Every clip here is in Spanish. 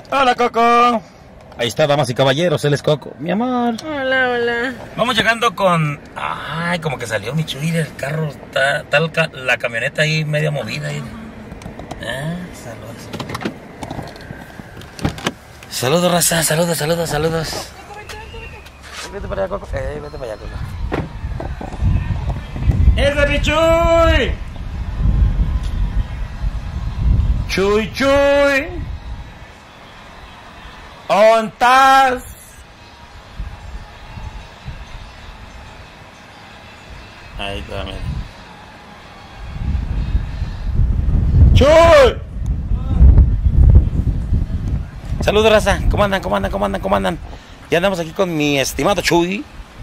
Hola, Coco. Ahí está, damas y caballeros, él es Coco. Mi amor. Hola, hola. Vamos llegando con... Ay, como que salió mi Chuy del carro. Está la camioneta ahí media movida. Ahí. Saludos. Saludos, raza. Saludos. Vete para allá, Coco. Vete para allá, Coco. ¡Ese es mi Chuy! Chuy. ¿Dónde estás? Ahí está, mira. ¡Chuy! Saludos, raza. ¿Cómo andan? Ya andamos aquí con mi estimado Chuy.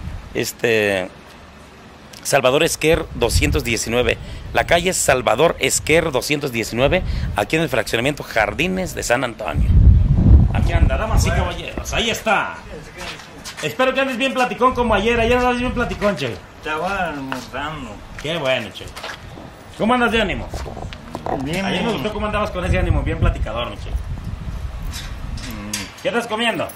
Salvador Esquer 219. La calle Salvador Esquer 219. Aquí en el fraccionamiento Jardines de San Antonio. Aquí anda, damas y caballeros. Ahí está. Espero que andes bien platicón como ayer. Ayer andas bien platicón, Che. Estaba almorzando. Qué bueno, Che. ¿Cómo andas de ánimo? Bien. Ayer me gustó cómo andabas con ese ánimo. Bien platicador, mi Che. ¿Qué estás comiendo?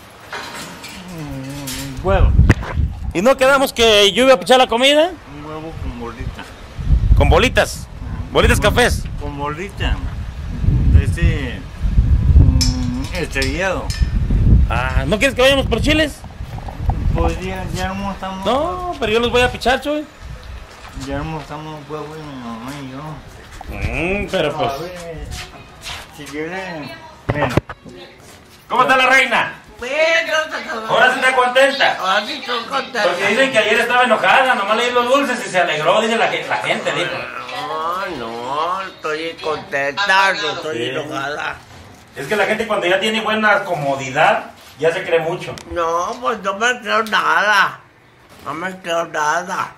Huevo. ¿Y no quedamos que yo iba a pichar la comida? Un huevo con bolita. Con bolitas. Bolitas cafés. Con bolita. De ese estrellado. Ah, ¿no quieres que vayamos por chiles? Pues ya almorzamos. No, pero yo los voy a pichar, Chuy. Ya almorzamos huevo y mi mamá y yo. Pero pues... A ver, si quieren. Ven. ¿Cómo está la reina? Ahora sí está contenta. Ahora sí estoy contenta. Porque dicen que ayer estaba enojada, nomás le di los dulces y se alegró, dice la gente, dijo. No, estoy contenta, no estoy Sí. enojada. Es que la gente cuando ya tiene buena comodidad, ya se cree mucho. No, pues no me creo nada. No me creo nada.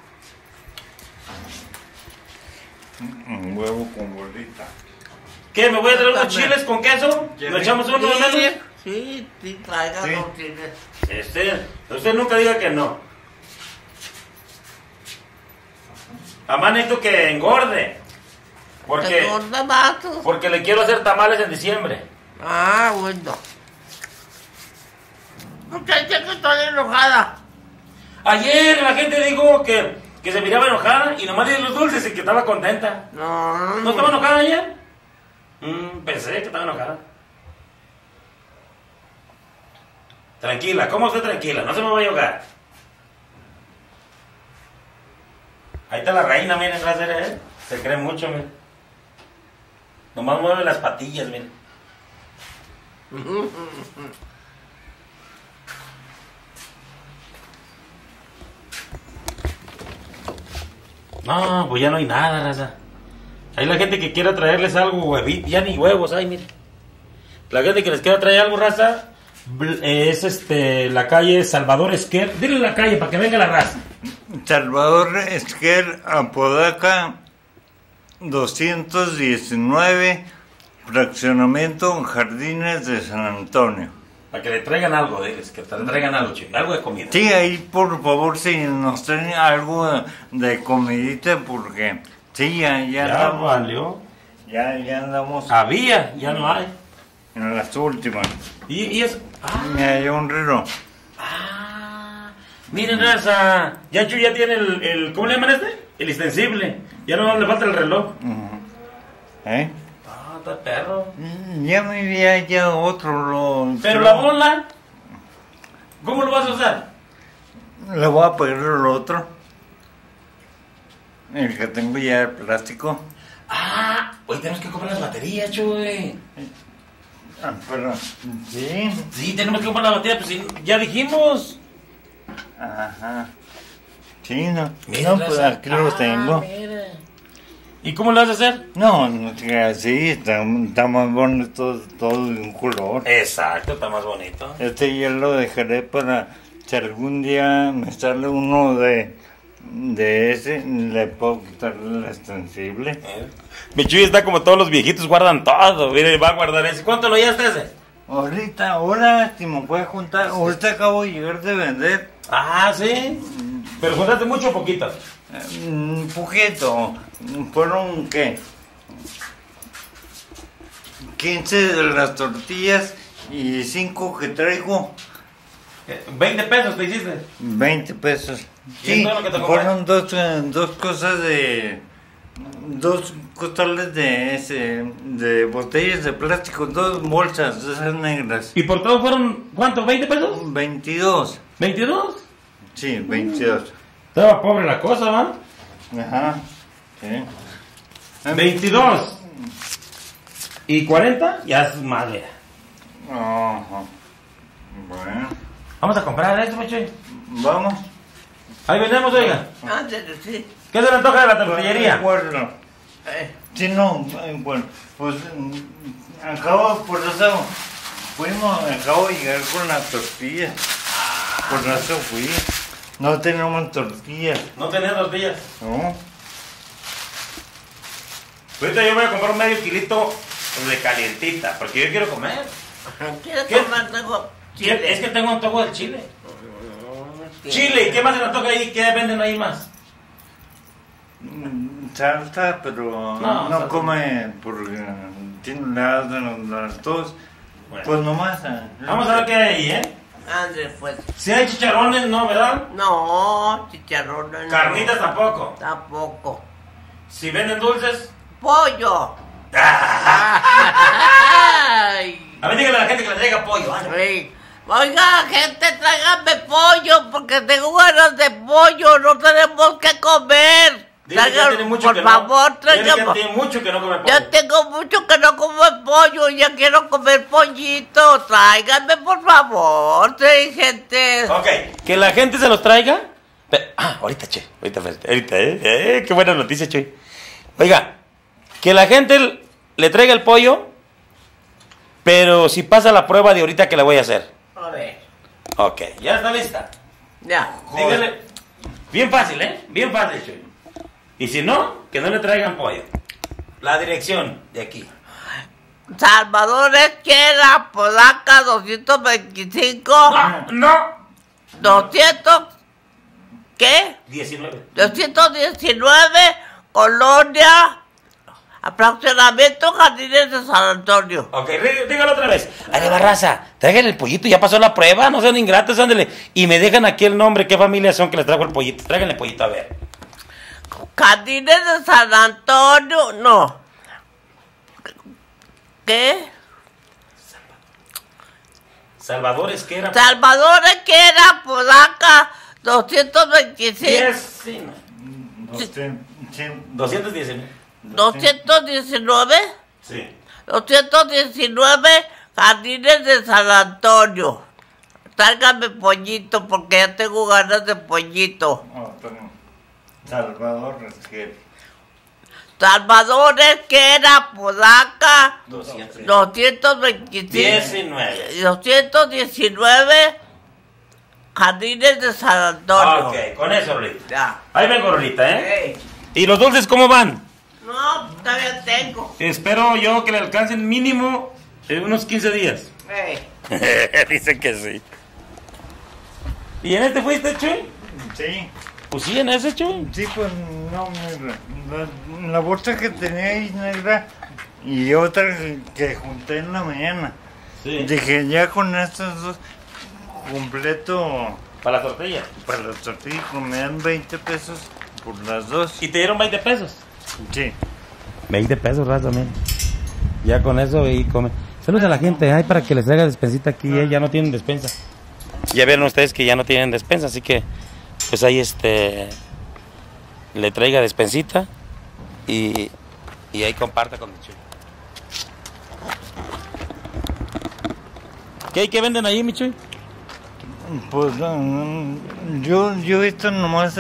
Un huevo con bolita. ¿Qué? ¿Me voy a traer unos chiles con queso? ¿Nos echamos uno de menos? Sí, traigan Sí. los chiles. Usted nunca diga que no. Además necesito que engorde. Porque, ¿Dónde vas tú? porque le quiero hacer tamales en diciembre. Ah, bueno. Muchacha, que estoy enojada. Ayer la gente dijo que se miraba enojada y nomás le di los dulces y que estaba contenta. ¿No estaba enojada ayer? Pensé que estaba enojada. Tranquila, ¿cómo usted tranquila? No se me va a ahogar. Ahí está la reina, miren, se cree mucho, miren. Nomás mueve las patillas, miren. No, pues ya no hay nada, raza. Hay la gente que quiera traerles algo, huevito, ya ni huevos hay, miren. La gente que les quiera traer algo, raza, es la calle Salvador Esquer. Dile la calle para que venga la raza. Salvador Esquer, Apodaca 219, fraccionamiento Jardines de San Antonio. Para que le traigan algo, diles, que te traigan algo, chico, algo de comida. Sí, ahí por favor si nos traen algo de comidita porque sí, ya andamos, valió. ya andamos Había, ya no hay. en las últimas. Y es... Me hay un reloj. Miren, raza, Yancho ya tiene el ¿cómo le llaman el extensible. Ya no le falta el reloj. ¿Eh? Está perro. Ya me había ya otro. Pero la bola, ¿cómo lo vas a usar? Le voy a pegar el otro. El que tengo ya de plástico. Hoy tenemos que comprar las baterías, Chuy. Pero, sí. Sí, tenemos que comprar las baterías, pues sí, ya dijimos. Ajá. Sí, no. Mira, No, pues raza. aquí los tengo. Mira. ¿Y cómo lo vas a hacer? No, sí, está más bonito todo de un color. Exacto, está más bonito. Este ya lo dejaré para si algún día me sale uno de ese, le puedo quitar el extensible. Mi Chuy está como todos los viejitos, guardan todo. Mire, va a guardar ese. ¿Cuánto lo llevaste ese? Ahora, si me puedes juntar, ahorita acabo de llegar de vender. Sí. ¿Pero juntaste mucho o poquito? Un poquito. Fueron, ¿qué? 15 de las tortillas Y 5 que traigo, 20 pesos te hiciste. 20 pesos. ¿Y es Sí, todo lo que te fueron dos cosas de... 2 costales de botellas de plástico, 2 bolsas de esas negras. ¿Y por todo fueron cuánto? ¿20 pesos? 22. ¿22? Sí, 22. Estaba pobre la cosa, ¿va? Ajá. Sí. 22. ¿Y 40? Ya es madre. Ajá. Bueno, Vamos a comprar esto, Michoy. vamos. Ahí vendemos, oiga. Ándale, sí. ¿Qué se le antoja de la tortillería? Bueno, sí, no, bueno, pues acabo, por eso acabo de llegar con la tortilla. Por eso fui. No tenemos tortillas, No tenés tortillas. ¿no? Ahorita yo voy a comprar un medio kilito de calientita, porque yo quiero comer. ¿Quieres ¿Qué? comer? Tengo chile. Es que tengo antojo del chile. Chile, ¿y qué más se le antoja ahí? ¿Qué venden ahí más? Salsa, pero No, no salsa. come porque tiene las dos. Bueno. Pues nomás. Vamos a ver qué hay ahí, ¿eh? Ándale, pues. Si hay chicharrones, no, ¿verdad? No, chicharrones no. Carnitas tampoco. Tampoco. Si venden dulces, Pollo. Ay. a ver, dígale a la gente que le traiga pollo. Ay, Sí. Oiga, gente, tráigame pollo porque tengo ganas de pollo. No tenemos que comer. dile que ya tiene mucho por que favor, no. Dile que tráigame. tiene mucho que no come pollo. Ya tengo mucho que no como pollo, ya quiero comer pollito. Tráiganme, por favor, sí, gente. Ok, que la gente se los traiga. Ahorita, che. Ahorita, qué buena noticia, che. Oiga, que la gente le traiga el pollo, pero si pasa la prueba de ahorita que la voy a hacer. A ver, Ok, ya está lista. ya. Dígale. Bien fácil, ¿eh? Bien fácil, che. Y si no, que no le traigan pollo. La dirección de aquí. Salvador Esquera, Podaca, 225. No. 200, ¿qué? 19. 219, Colonia, Fraccionamiento Jardines de San Antonio. Ok, dígalo otra vez. Ahí va, raza. Traigan el pollito, ya pasó la prueba. No sean ingratos, ándale. Y me dejan aquí el nombre, qué familia son que les traigo el pollito. Tráiganle el pollito, a ver. Jardines de San Antonio, no. ¿Qué? Salvador Esquera. Salvador Esquera, Podaca, 225. 10, sí, no. 219. 219, Sí. 219, Jardines de San Antonio. Tráigame pollito porque ya tengo ganas de pollito. Salvador Resquel. Salvador Esquera, Podaca, 200. 225. 19. 219, Jardines de San Antonio. Ok, con eso, Rolita. Ya. Ahí vengo, Rolita, ¿eh? Ey. ¿Y los dulces cómo van? No, todavía tengo. Espero yo que le alcancen mínimo unos 15 días. Ey. Dicen que sí. ¿Y en este fuiste, Chuy? Sí. Pues sí, en ese, Chuy. Sí, pues no, mira, la bolsa que tenía ahí negra y otra que junté en la mañana. Sí. Dije, ya con estas dos completo Para la tortilla. para las tortillas, me dan 20 pesos por las dos. ¿Y te dieron 20 pesos? Sí. 20 pesos, raza, también. Ya con eso y come. Saludos a la gente, ay, para que les haga despensita aquí, ya no tienen despensa. Ya vieron ustedes que ya no tienen despensa, así que pues ahí le traiga despensita y ahí comparta con el Chuy. ¿Qué venden ahí, mi Chuy? Pues yo he visto nomás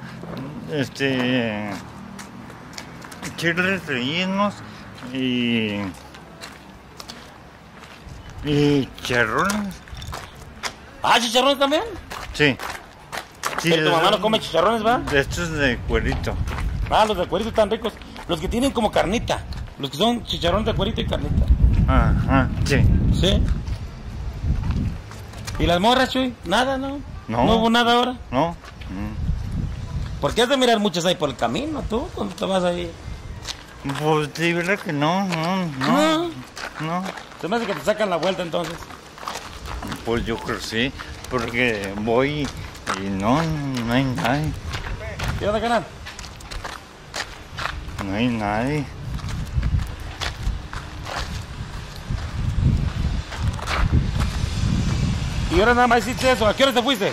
chiles rellenos y chicharrones. Ah, ¿chicharrones también? Sí. Sí, Pero tu mamá no come chicharrones, ¿va? de estos de cuerito. Ah, los de cuerito están ricos. Los que tienen como carnita. Los que son chicharrones de cuerito y carnita. Ajá, sí. ¿Sí? ¿Y las morras, Chuy? Nada, ¿no? No. ¿No hubo nada ahora? ¿No? ¿Por qué has de mirar muchas ahí por el camino, tú, cuando te vas ahí? Pues de verdad que no. No. No, Se me hace que te sacan la vuelta entonces. pues yo creo que sí, porque voy y no hay nadie, ¿Qué onda, canal? no hay nadie. Y ahora nada más hiciste eso. ¿A qué hora te fuiste?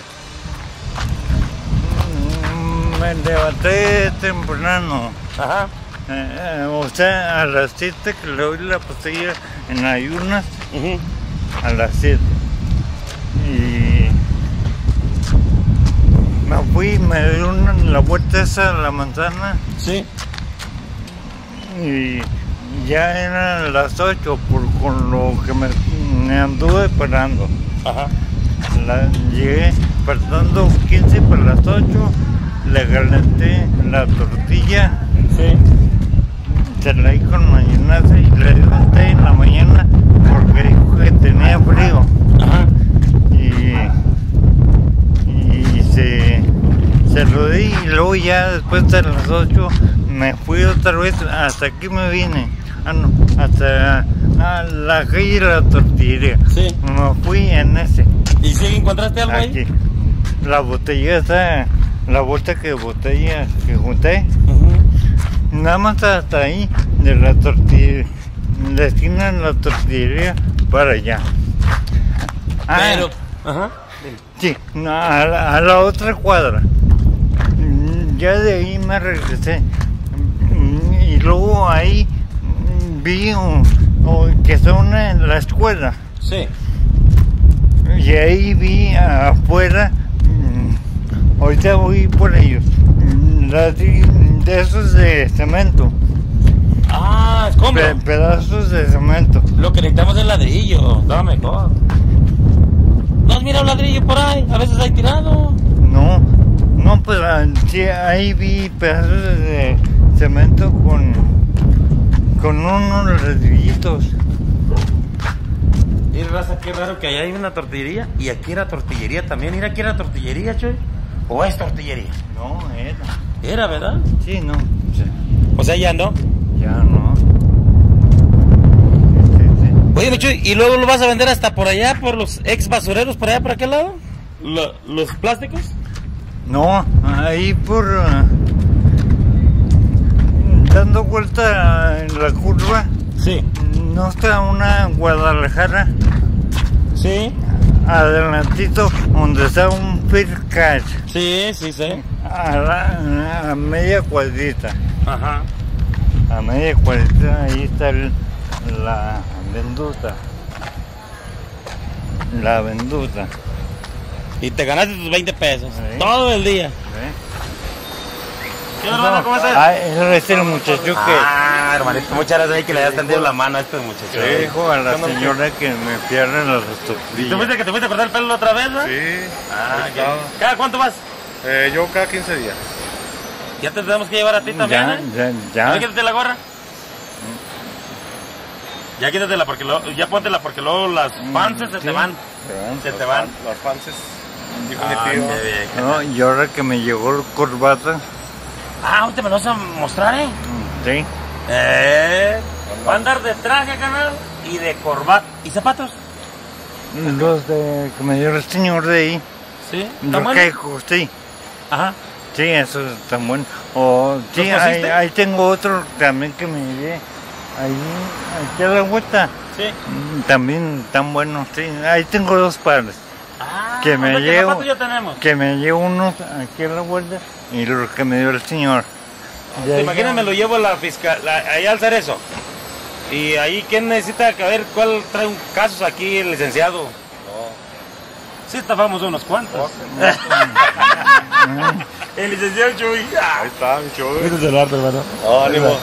Me levanté temprano. Ajá. O sea, a las 7 que le doy la pastilla en ayunas, a las 7. Y me fui, me di la vuelta esa a la manzana Sí. y ya eran las 8 con lo que me anduve esperando. Ajá. Llegué faltando 15 para las 8, le calenté la tortilla. Sí. Se la di con mayonesa y le levanté en la mañana porque dijo que tenía frío. Ajá. Y se lo di y luego ya después de las 8 me fui otra vez, hasta aquí me vine. No, hasta la calle de la tortillería. Sí. Me fui en ese. ¿Y si encontraste algo ahí? Aquí. La botella esa, la bolsa de botella que junté. Nada más hasta ahí, de la tortillería, la esquina de la tortillería para allá. Pero, ajá. Sí, a la otra cuadra. Ya de ahí me regresé. Y luego ahí vi que son en la escuela. Sí. Y ahí vi afuera, ahorita voy por ellos, de esos de cemento. Ah, escombro. Pedazos de cemento. Lo que necesitamos es ladrillo. Estaba mejor. ¿No has mirado un ladrillo por ahí? A veces hay tirado. No, pues sí, ahí vi pedazos de cemento con unos ladrillitos. Y raza, qué raro que allá hay una tortillería y aquí era tortillería también. Mira, aquí era tortillería, Choy. ¿O es tortillería? No, era. Era, ¿verdad? Sí, no. Sí. O sea, ya no. Ya no. Sí. Oye, mi Chuy, ¿y luego lo vas a vender hasta por allá, por los ex basureros, por allá, por aquel lado? ¿Los plásticos? No, ahí por dando vuelta en la curva. Sí. ¿No está una Guadalajara? Sí. Adelantito, donde está un Fair Cash. Sí, sí. A media cuadrita. Ajá. A media cuadrita, ahí está la venduta. La venduta. Y te ganaste tus 20 pesos. Sí. Todo el día. ¿Qué onda, hermano? ¿Cómo estás? Ese es el muchacho que... Ah, hermanito, muchas gracias ahí que le hayas tendido la mano a este muchacho. Le dijo a la señora que me pierden las ¿Y tortillas. tú fuiste que te fuiste a cortar el pelo otra vez, no? Sí. Ah, Estaba. ¿Cada cuánto vas? Yo cada 15 días. Ya te tenemos que llevar a ti también, ¿eh? Ya. Quítate la gorra. Ya quítatela porque ya póntela porque luego las panzas se te van. Se te van. Las pances. Dijo Ah, mi tío. qué bien. No, y ahora que me llegó la corbata, Ah, ahorita me lo vas a mostrar, ¿eh? sí. Va a andar de traje, canal, y de corbata. ¿Y zapatos? Los de que me dio el señor de ahí. Sí. ¿Están Los buenos? que sí. Ajá. Sí, esos están buenos. O sí, ¿Los cosiste? ahí tengo otro también que me llevé. Ahí, aquí a la vuelta. Sí. También tan buenos, sí. Ahí tengo dos pares. Ah, Que me o sea, ¿qué llevo- zapatos ya tenemos? Que me llevo unos aquí a la vuelta y los que me dio el señor. De ¿Te ahí imaginas? ya- Me lo llevo a la fiscal, ahí al Cerezo. Y ahí, ¿quién necesita ver cuál trae un casos aquí, el licenciado? Sí, estafamos unos cuantos. El licenciado Chuy. Ahí está, mi chulo. Este es el arte, hermano. Ánimo.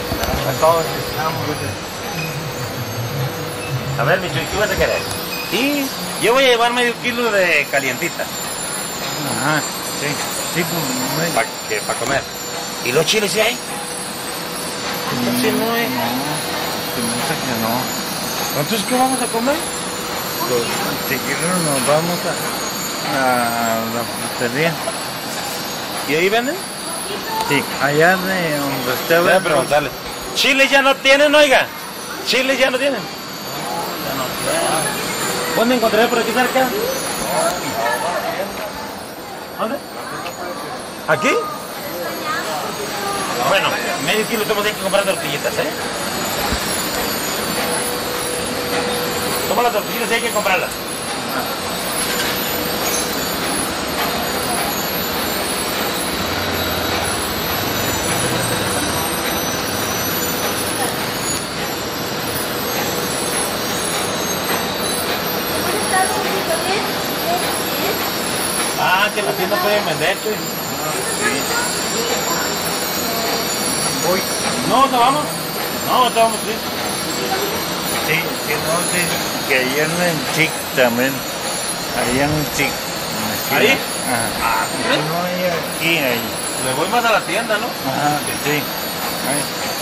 A ver, mi Chuy, ¿qué vas a querer? Y yo voy a llevar medio kilo de calientita. Ajá, sí. Sí, pues, Para comer. ¿Y los chiles sí hay? Sí, no hay. se me hace que no. Entonces, ¿qué vamos a comer? Pues, si quieren nos vamos a la frutería. ¿Y ahí venden? Sí, allá de donde Voy a estaba. preguntarle. ¿Chiles ya no tienen, oiga? ¿Chiles ya no tienen? ¿Dónde encontraré por aquí cerca? ¿Dónde? ¿Aquí? Bueno, medio kilo tenemos que comprar tortillitas, ¿eh? Toma las tortillitas y hay que comprarlas. Ah, que en la tienda pueden vender, Chuy. Voy. No, ¿no vamos? No, te vamos, sí. Sí, que no sé, que allá en Chic también. Allá en Chic. ¿Ahí? Ajá. Ah, ¿sí? No hay aquí, ahí. Le voy más a la tienda, ¿no? Ajá, que sí. Ahí.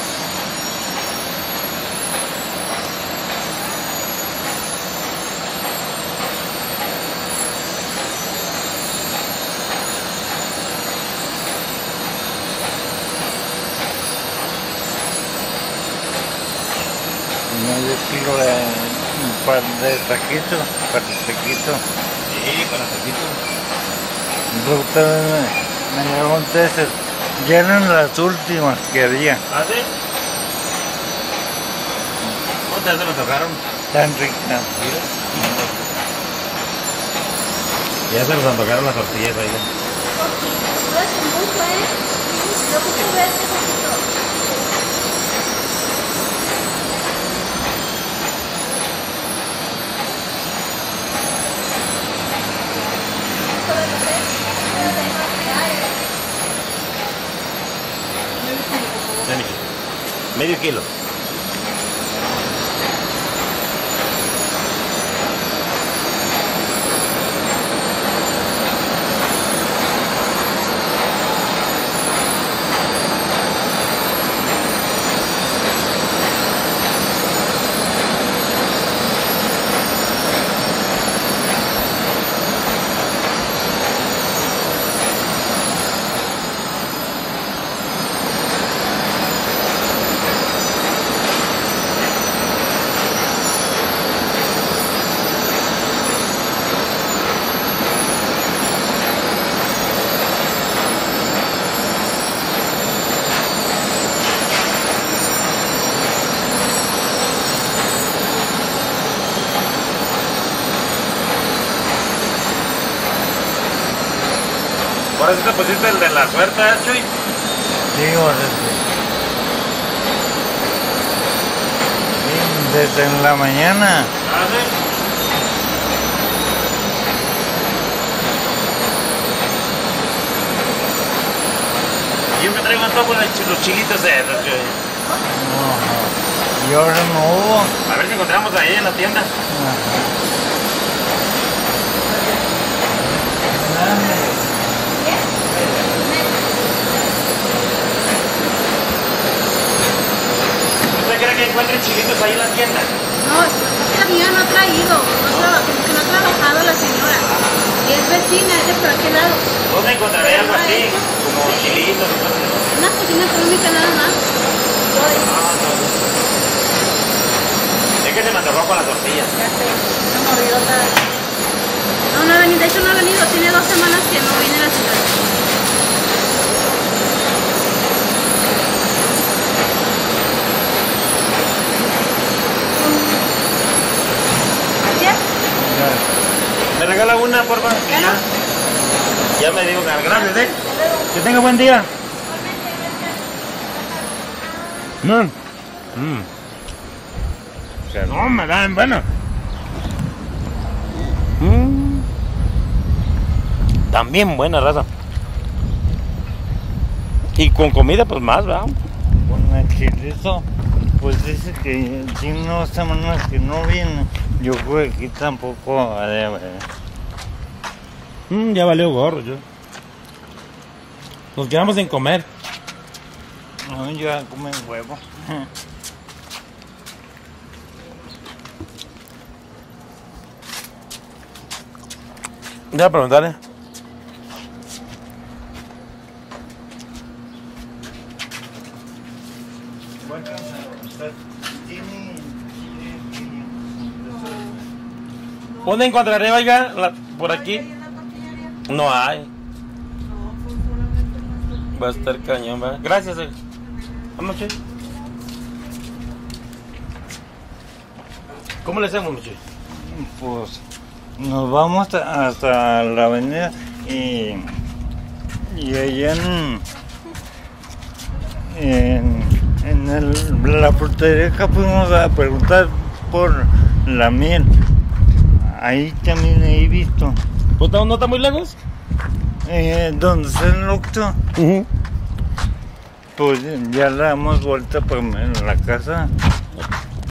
Medio kilo de un par de taquitos, para el taquito. Sí, para taquito. Usted me llevó un tester. Ya eran las últimas que había. ¿Ah, sí? ¿Cuántas se me tocaron? Tan ricas. Ya se nos antojaron las tortillas ahí. Medio kilo. ¿Por eso te pusiste el de la suerte, Chuy? Sí, desde en la mañana. ¿Ah, sí? Yo me traigo antojo de los chilitos de esos, Chuy. Y ahora no hubo. A ver si encontramos ahí en la tienda. ¿Usted cree que encuentren chilitos ahí en la tienda? No, la señora no ha traído, como que no ha trabajado la señora. Y es vecina, es de por aquel lado. ¿Dónde encontraré algo así? Como chilitos y cosas. Una cocina económica nada más. Es que se me antojó con la tortilla. Ya sé, una mordidota. No, no ha venido, de hecho no ha venido, tiene 2 semanas que no viene la señora. Gracias. ¿Me regala una, por favor? ¿Ya no? Ya me digo, gracias, ¿eh? Que tenga buen día. No. No, me dan, bueno. También buena raza. Y con comida, pues más, ¿verdad? Con el chilito, pues dice que tiene 2 semanas que no viene. Yo creo que aquí tampoco ha de haber. Ya valió gorro, yo. Nos quedamos sin comer. No, ya comen huevo. Ya preguntarle. Bueno, usted tiene chile. ¿Dónde encontraré, oiga? Por aquí. No hay. Va a estar cañón, ¿va? Gracias, oiga. Vamos, che. ¿Cómo le hacemos, che? Pues nos vamos hasta la avenida y allá en la frutería fuimos a preguntar por la miel. Ahí también he visto. ¿Pues no está muy lejos? Donde está el Oxxo. Pues ya la damos vuelta para la casa.